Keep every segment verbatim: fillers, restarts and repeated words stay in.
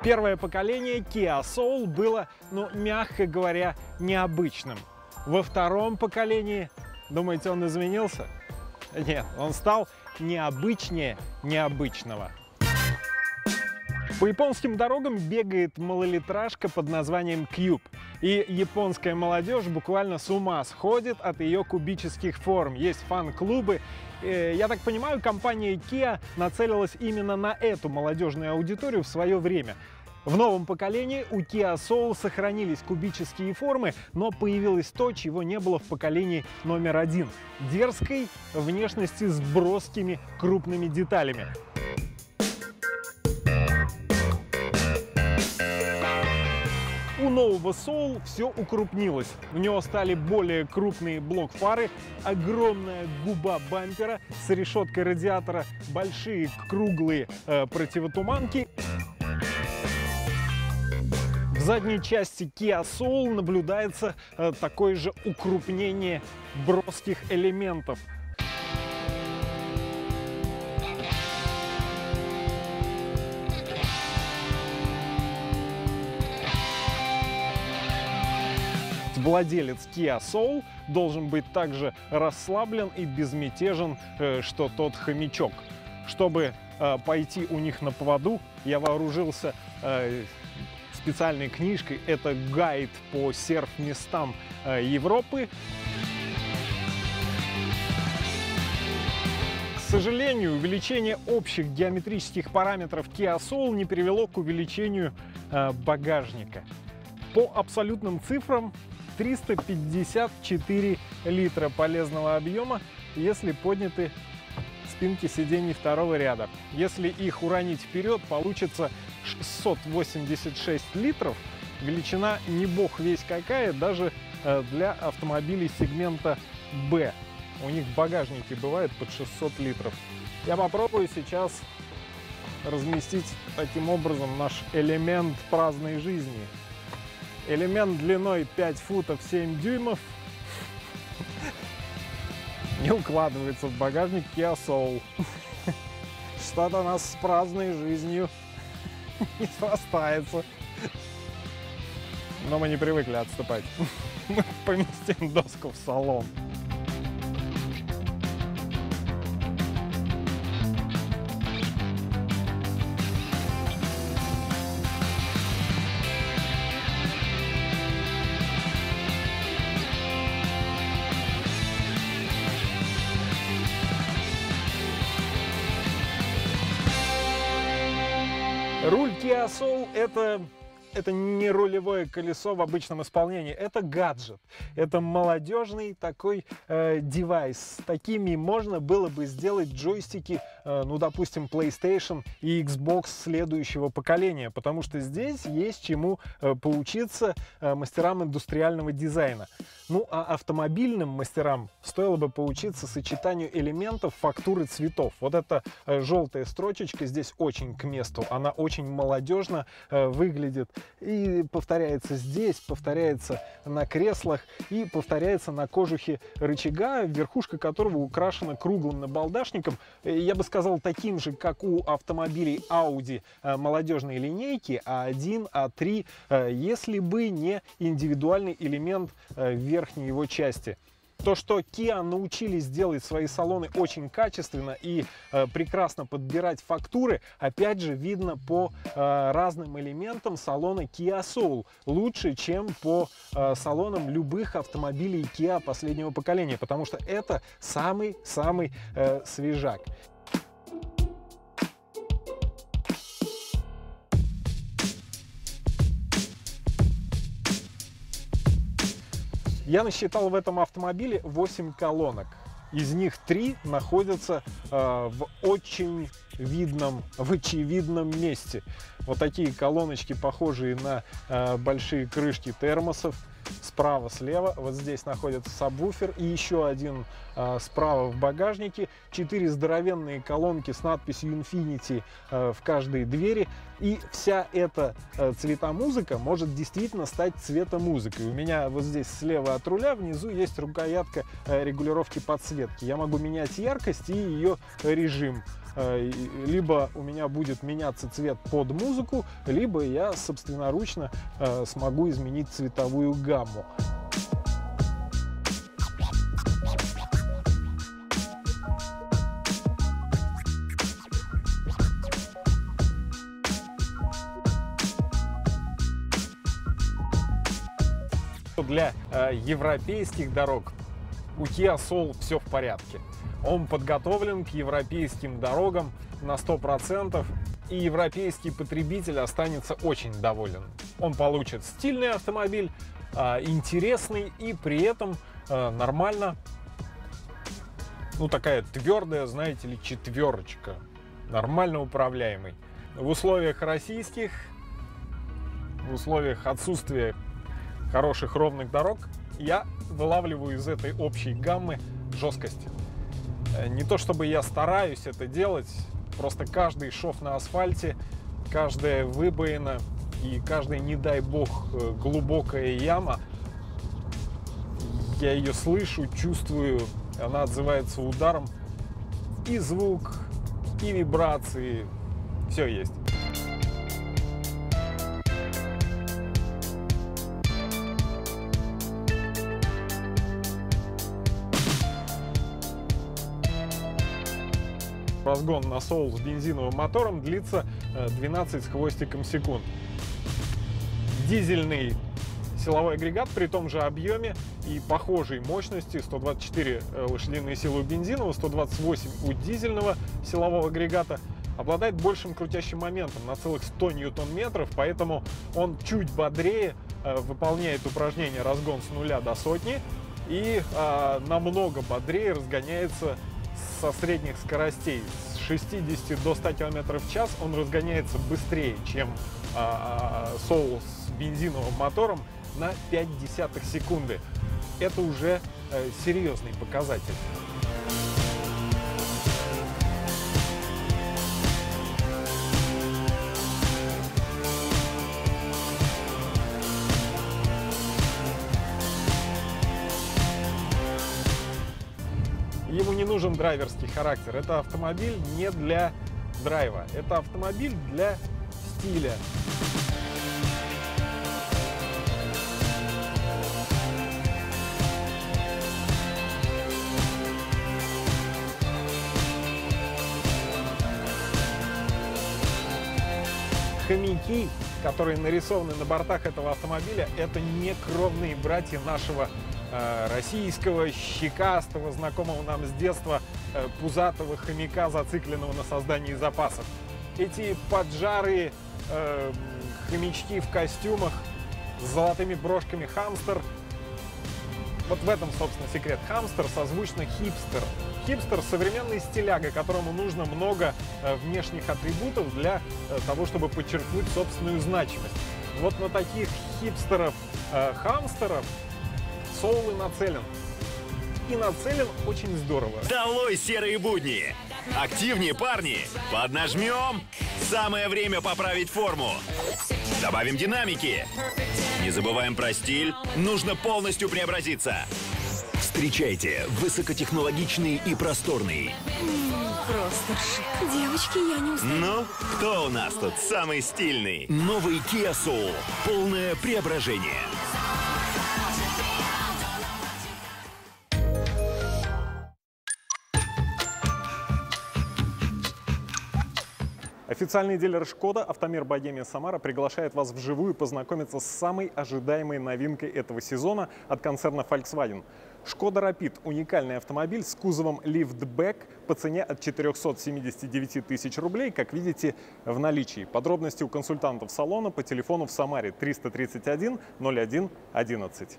Первое поколение Kia Soul было, ну, мягко говоря, необычным. Во втором поколении, думаете, он изменился? Нет, он стал необычнее необычного. По японским дорогам бегает малолитражка под названием Cube. И японская молодежь буквально с ума сходит от ее кубических форм. Есть фан-клубы. Я так понимаю, компания Kia нацелилась именно на эту молодежную аудиторию в свое время. В новом поколении у Kia Soul сохранились кубические формы, но появилось то, чего не было в поколении номер один – дерзкой внешности с броскими крупными деталями. У нового Soul все укрупнилось. У него стали более крупные блок-фары, огромная губа бампера с решеткой радиатора, большие круглые э, противотуманки. В задней части Kia Soul наблюдается э, такое же укрупнение броских элементов. Владелец Kia Soul должен быть также расслаблен и безмятежен, э, что тот хомячок. Чтобы э, пойти у них на поводу, я вооружился э, специальной книжкой. Это гайд по серф-местам э, Европы. К сожалению, увеличение общих геометрических параметров Kia Soul не привело к увеличению э, багажника. По абсолютным цифрам триста пятьдесят четыре литра полезного объема, если подняты спинки сидений второго ряда. Если их уронить вперед, получится шестьсот восемьдесят шесть литров. Величина не бог весь какая, даже для автомобилей сегмента Б. У них багажники бывают под шестьсот литров. Я попробую сейчас разместить таким образом наш элемент праздной жизни. Элемент длиной пять футов семь дюймов не укладывается в багажник Kia Soul. Что-то у нас с праздной жизнью не срастается. Но мы не привыкли отступать. Мы поместим доску в салон. Руль Kia Soul – это, это не рулевое колесо в обычном исполнении, это гаджет. Это молодежный такой э, девайс. С такими можно было бы сделать джойстики, э, ну, допустим, PlayStation и Xbox следующего поколения, потому что здесь есть чему э, поучиться э, мастерам индустриального дизайна. Ну, а автомобильным мастерам стоило бы поучиться сочетанию элементов, фактуры, цветов. Вот эта э, желтая строчечка здесь очень к месту. Она очень молодежно э, выглядит. И повторяется здесь, повторяется на креслах и повторяется на кожухе рычага, верхушка которого украшена круглым набалдашником. Я бы сказал, таким же, как у автомобилей Audi э, молодежной линейки а один, а три, э, если бы не индивидуальный элемент э, верхней его части. То, что Kia научились делать свои салоны очень качественно и э, прекрасно подбирать фактуры, опять же, видно по э, разным элементам салона Kia Soul. Лучше, чем по э, салонам любых автомобилей Kia последнего поколения, потому что это самый-самый э, свежак. Я насчитал в этом автомобиле восемь колонок. Из них три находятся э, в очень видном, в очевидном месте. Вот такие колоночки, похожие на э, большие крышки термосов. Справа, слева, вот здесь находится сабвуфер и еще один э, справа в багажнике. Четыре здоровенные колонки с надписью Infiniti э, в каждой двери. И вся эта э, цветомузыка может действительно стать цветомузыкой. У меня вот здесь слева от руля внизу есть рукоятка э, регулировки подсветки. Я могу менять яркость и ее режим. либо у меня будет меняться цвет под музыку, либо я собственноручно смогу изменить цветовую гамму. Для э, европейских дорог у Kia Soul все в порядке. Он подготовлен к европейским дорогам на сто процентов, и европейский потребитель останется очень доволен. Он получит стильный автомобиль, э, интересный и при этом э, нормально, ну такая твердая, знаете ли, четверочка, нормально управляемый. В условиях российских, в условиях отсутствия хороших ровных дорог, я вылавливаю из этой общей гаммы жесткость. Не то чтобы я стараюсь это делать, просто каждый шов на асфальте, каждая выбоина и каждая, не дай бог, глубокая яма, я ее слышу, чувствую, она отзывается ударом. И звук, и вибрации, все есть. Разгон на Soul с бензиновым мотором длится двенадцать с хвостиком секунд. Дизельный силовой агрегат при том же объеме и похожей мощности, сто двадцать четыре лошадиные силы у бензинового, сто двадцать восемь у дизельного силового агрегата, обладает большим крутящим моментом на целых сто ньютон-метров, поэтому он чуть бодрее выполняет упражнение разгон с нуля до сотни и а, намного бодрее разгоняется со средних скоростей. С шестидесяти до ста километров в час он разгоняется быстрее, чем а, Soul с бензиновым мотором на пять десятых секунды. Это уже а, серьезный показатель. Ему не нужен драйверский характер. Это автомобиль не для драйва. Это автомобиль для стиля. Хомяки, которые нарисованы на бортах этого автомобиля, это не кровные братья нашего российского, щекастого, знакомого нам с детства пузатого хомяка, зацикленного на создании запасов. Эти поджарые э, хомячки в костюмах с золотыми брошками хамстер. Вот в этом, собственно, секрет. Хамстер созвучно хипстер. Хипстер — современный стиляга, которому нужно много э, внешних атрибутов для э, того, чтобы подчеркнуть собственную значимость. Вот на таких хипстеров, э, хамстеров Soul и нацелен. И нацелен очень здорово. Долой серые будни! Активнее, парни! Поднажмем! Самое время поправить форму. Добавим динамики. Не забываем про стиль. Нужно полностью преобразиться. Встречайте высокотехнологичный и просторный. Просто шик. Девочки, я не устаю. Ну, кто у нас тут самый стильный? Новый Kia Soul. Полное преображение. Официальный дилер Шкода «Автомир Богемия Самара» приглашает вас вживую познакомиться с самой ожидаемой новинкой этого сезона от концерна Volkswagen. Шкода Rapid – уникальный автомобиль с кузовом лифтбэк по цене от четырёхсот семидесяти девяти тысяч рублей, как видите, в наличии. Подробности у консультантов салона по телефону в Самаре триста тридцать один ноль один одиннадцать.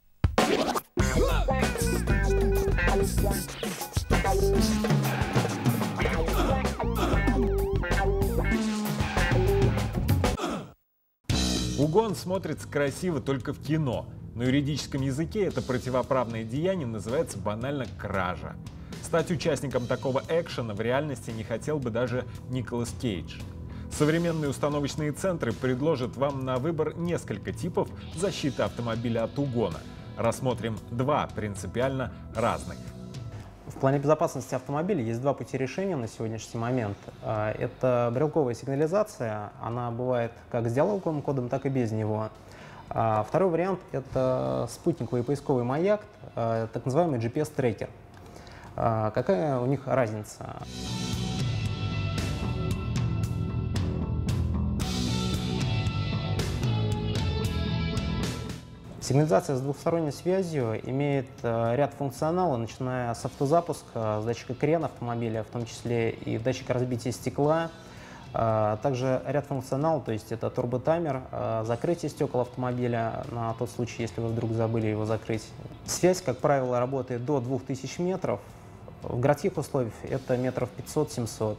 Угон смотрится красиво только в кино. На юридическом языке это противоправное деяние называется банально кража. Стать участником такого экшена в реальности не хотел бы даже Николас Кейдж. Современные установочные центры предложат вам на выбор несколько типов защиты автомобиля от угона. Рассмотрим два принципиально разных. В плане безопасности автомобиля есть два пути решения на сегодняшний момент. Это брелковая сигнализация, она бывает как с диалоговым кодом, так и без него. Второй вариант – это спутниковый поисковый маяк, так называемый джи пи эс-трекер. Какая у них разница? Сигнализация с двухсторонней связью имеет ряд функционала, начиная с автозапуска, с датчика крена автомобиля, в том числе и датчик разбития стекла. Также ряд функционалов, то есть это турботаймер, закрытие стекол автомобиля на тот случай, если вы вдруг забыли его закрыть. Связь, как правило, работает до двух тысяч метров. В городских условиях это метров пятьсот-семьсот.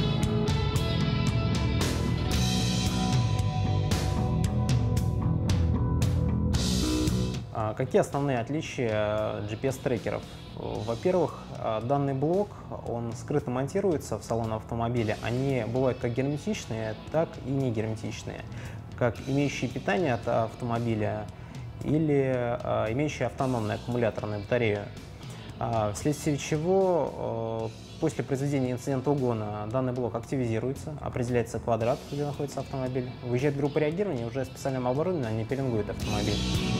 Какие основные отличия джи пи эс-трекеров? Во-первых, данный блок, он скрыто монтируется в салон автомобиля. Они бывают как герметичные, так и не герметичные, как имеющие питание от автомобиля или э, имеющие автономную аккумуляторную батарею. Э, вследствие чего э, после произведения инцидента угона данный блок активизируется, определяется квадрат, где находится автомобиль, выезжает группа реагирования, уже специальным оборудованием они пеленгуют автомобиль.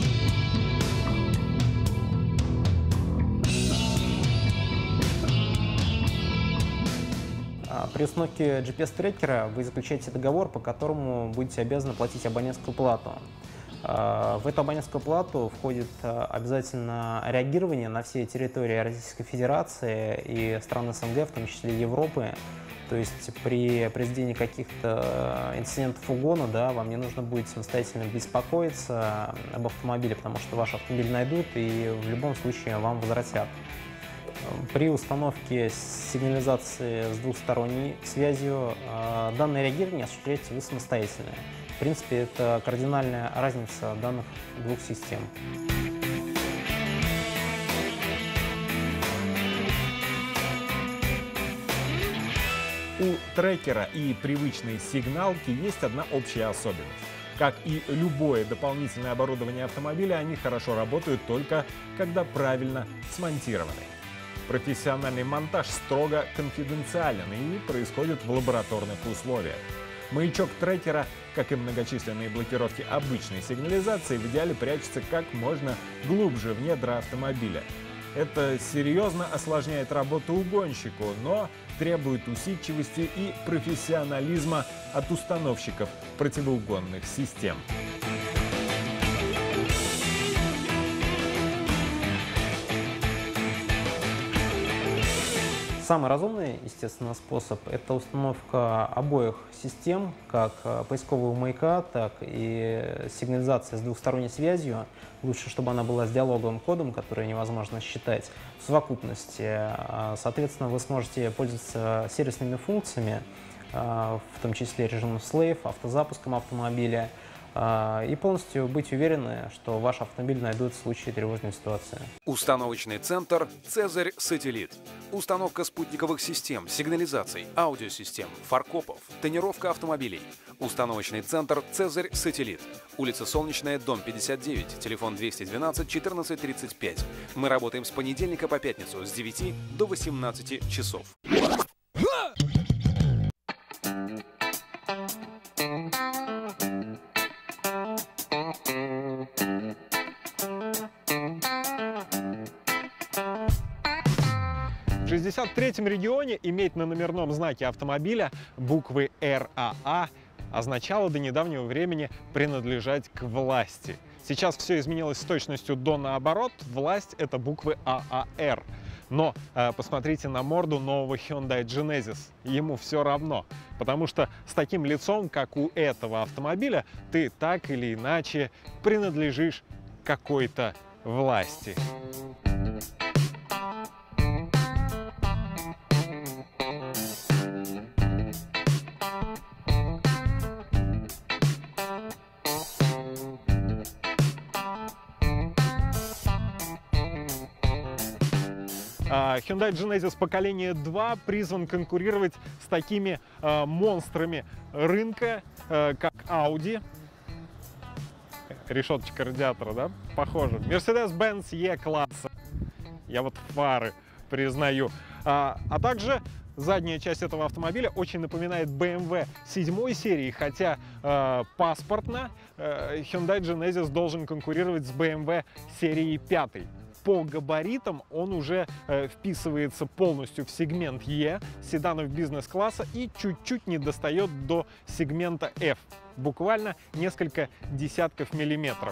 При установке джи пи эс-трекера вы заключаете договор, по которому будете обязаны платить абонентскую плату. В эту абонентскую плату входит обязательно реагирование на все территории Российской Федерации и стран эс эн гэ, в том числе Европы. То есть при произведении каких-то инцидентов угона, да, вам не нужно будет самостоятельно беспокоиться об автомобиле, потому что ваш автомобиль найдут и в любом случае вам возвратят. При установке сигнализации с двухсторонней связью данное реагирование осуществляете вы самостоятельно. В принципе, это кардинальная разница данных двух систем. У трекера и привычной сигналки есть одна общая особенность. Как и любое дополнительное оборудование автомобиля, они хорошо работают только когда правильно смонтированы. Профессиональный монтаж строго конфиденциален и происходит в лабораторных условиях. Маячок трекера, как и многочисленные блокировки обычной сигнализации, в идеале прячется как можно глубже в недра автомобиля. Это серьезно осложняет работу угонщику, но требует усидчивости и профессионализма от установщиков противоугонных систем. Самый разумный, естественно, способ – это установка обоих систем, как поискового маяка, так и сигнализация с двухсторонней связью. Лучше, чтобы она была с диалоговым кодом, который невозможно считать в совокупности. Соответственно, вы сможете пользоваться сервисными функциями, в том числе режимом слейв, автозапуском автомобиля, и полностью быть уверены, что ваш автомобиль найдут в случае тревожной ситуации. Установочный центр «Цезарь Сателлит». Установка спутниковых систем, сигнализаций, аудиосистем, фаркопов, тонировка автомобилей. Установочный центр «Цезарь Сателлит». Улица Солнечная, дом пятьдесят девять, телефон двести двенадцать четырнадцать тридцать пять. Мы работаем с понедельника по пятницу с девяти до восемнадцати часов. В шестьдесят третьем регионе иметь на номерном знаке автомобиля буквы эр а а означало до недавнего времени принадлежать к власти. Сейчас все изменилось с точностью до наоборот. Власть — это буквы а а эр. Но э, посмотрите на морду нового Hyundai Genesis. Ему все равно. Потому что с таким лицом, как у этого автомобиля, ты так или иначе принадлежишь какой-то власти. Hyundai Genesis поколения два призван конкурировать с такими э, монстрами рынка, э, как Audi. Решеточка радиатора, да? Похоже. Mercedes-Benz E-класса. Я вот фары признаю. А, а также задняя часть этого автомобиля очень напоминает бэ эм вэ седьмой серии, хотя э, паспортно э, Hyundai Genesis должен конкурировать с бэ эм вэ серии пятой. По габаритам он уже э, вписывается полностью в сегмент Е, седанов бизнес-класса, и чуть-чуть не достает до сегмента F, буквально несколько десятков миллиметров.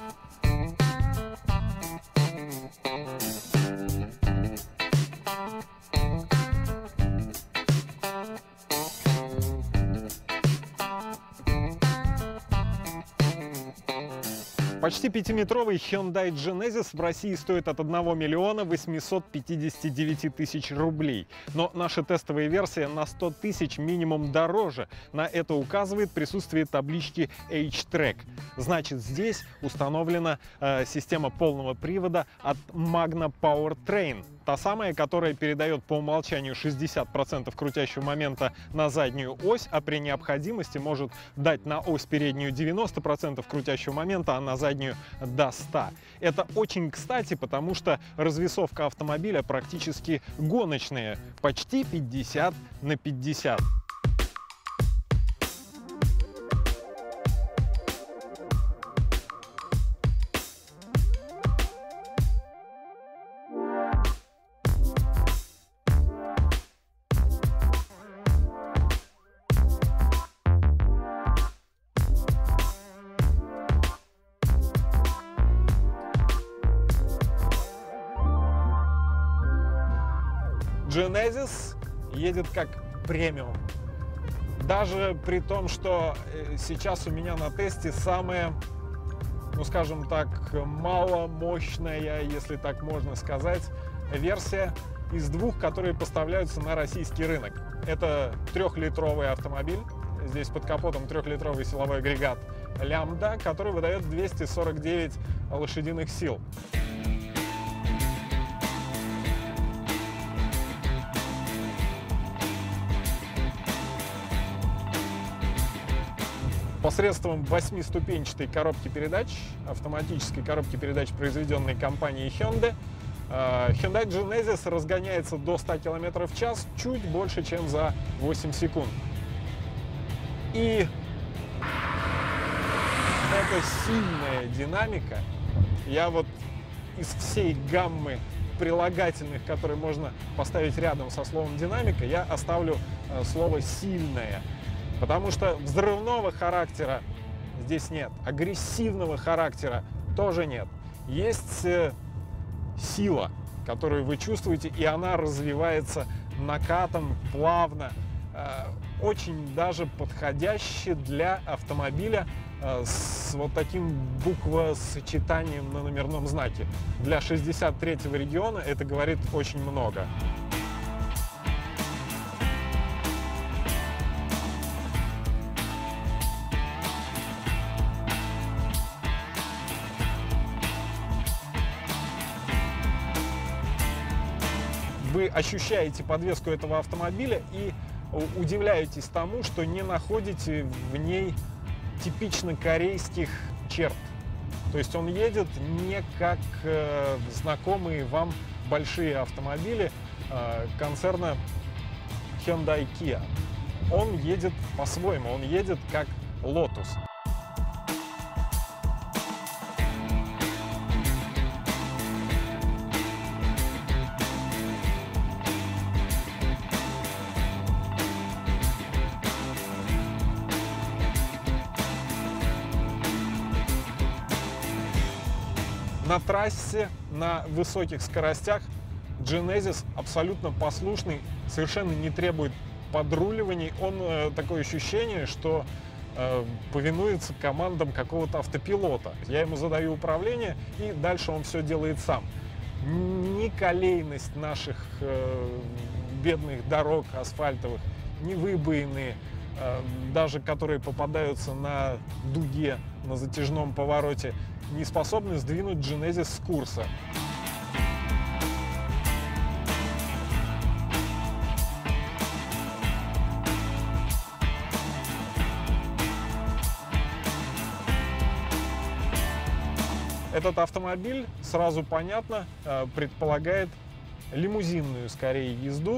Почти пятиметровый Hyundai Genesis в России стоит от одного миллиона восьмисот пятидесяти девяти тысяч рублей. Но наша тестовая версия на сто тысяч минимум дороже. На это указывает присутствие таблички H-Track. Значит, здесь установлена э, система полного привода от Magna Powertrain. Та самая, которая передает по умолчанию шестьдесят процентов крутящего момента на заднюю ось, а при необходимости может дать на ось переднюю девяносто процентов крутящего момента, а на заднюю до ста. Это очень кстати, потому что развесовка автомобиля практически гоночная, почти пятьдесят на пятьдесят. Genesis едет как премиум. Даже при том, что сейчас у меня на тесте самая, ну скажем так, маломощная, если так можно сказать, версия из двух, которые поставляются на российский рынок. Это трехлитровый автомобиль. Здесь под капотом трехлитровый силовой агрегат Lambda, который выдает двести сорок девять лошадиных сил. Посредством восьмиступенчатой коробки передач, автоматической коробки передач, произведенной компанией Hyundai, Hyundai Genesis разгоняется до ста километров в час чуть больше, чем за восемь секунд. И это сильная динамика. Я вот из всей гаммы прилагательных, которые можно поставить рядом со словом динамика, я оставлю слово сильная. Потому что взрывного характера здесь нет, агрессивного характера тоже нет. Есть э, сила, которую вы чувствуете, и она развивается накатом, плавно, э, очень даже подходяще для автомобиля э, с вот таким буквосочетанием на номерном знаке. Для шестьдесят третьего региона это говорит очень много. Вы ощущаете подвеску этого автомобиля и удивляетесь тому, что не находите в ней типично корейских черт. То есть он едет не как э, знакомые вам большие автомобили э, концерна Hyundai Kia. Он едет по-своему, он едет как Lotus. На трассе, на высоких скоростях Genesis абсолютно послушный, совершенно не требует подруливаний. Он э, такое ощущение, что э, повинуется командам какого-то автопилота. Я ему задаю управление, и дальше он все делает сам. Ни колейность наших э, бедных дорог асфальтовых, ни выбоины, э, даже которые попадаются на дуге, на затяжном повороте, не способны сдвинуть Genesis с курса. Этот автомобиль, сразу понятно, предполагает лимузинную, скорее, езду.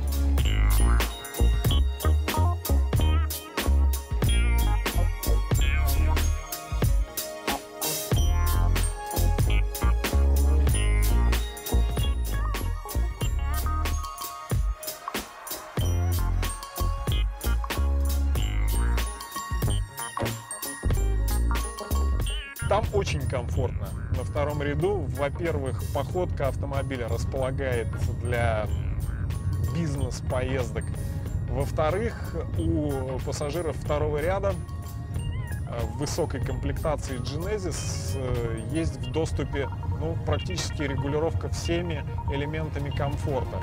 Там очень комфортно. На втором ряду, во-первых, походка автомобиля располагает для бизнес-поездок. Во-вторых, у пассажиров второго ряда в высокой комплектации Genesis есть в доступе, ну, практически регулировка всеми элементами комфорта.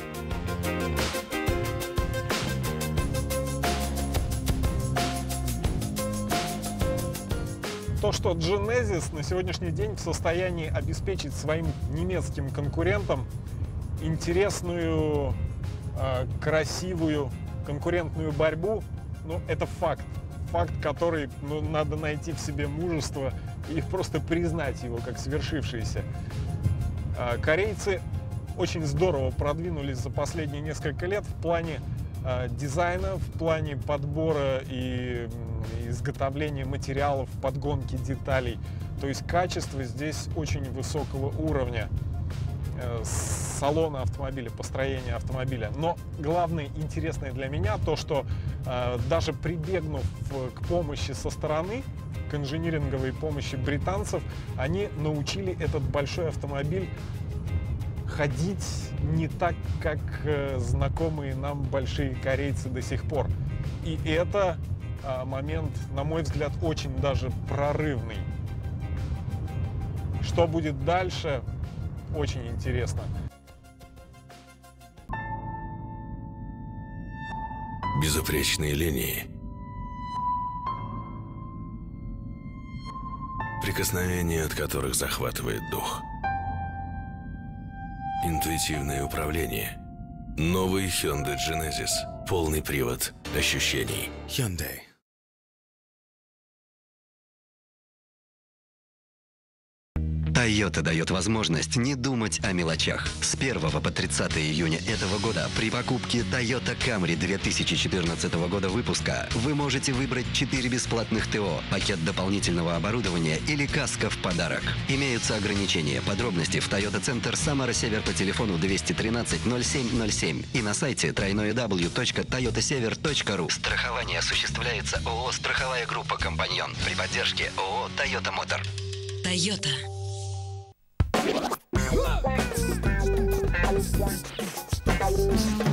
То, что Genesis на сегодняшний день в состоянии обеспечить своим немецким конкурентам интересную, э, красивую конкурентную борьбу, ну, это факт. Факт, который, ну, надо найти в себе мужество и просто признать его как свершившийся. Э, корейцы очень здорово продвинулись за последние несколько лет в плане э, дизайна, в плане подбора и изготовления материалов, подгонки деталей. То есть качество здесь очень высокого уровня. Салона автомобиля, построения автомобиля. Но главное, интересное для меня, то, что э, даже прибегнув к помощи со стороны, к инжиниринговой помощи британцев, они научили этот большой автомобиль ходить не так, как э, знакомые нам большие корейцы до сих пор. И это э, момент, на мой взгляд, очень даже прорывный. Что будет дальше, очень интересно. Безупречные линии, прикосновения от которых захватывает дух. Интуитивное управление. Новый Hyundai Genesis. Полный привод ощущений. Hyundai. Toyota дает возможность не думать о мелочах. С первого по тридцатое июня этого года при покупке Toyota Camry две тысячи четырнадцатого года выпуска вы можете выбрать четыре бесплатных ТО, пакет дополнительного оборудования или каска в подарок. Имеются ограничения. Подробности в Toyota Центр Самара-Север по телефону двести тринадцать ноль семь ноль семь и на сайте дабл ю дабл ю дабл ю точка тойота север точка ру. Страхование осуществляется ООО «Страховая группа Компаньон» при поддержке ООО «Toyota Motor». Toyota. Thank you.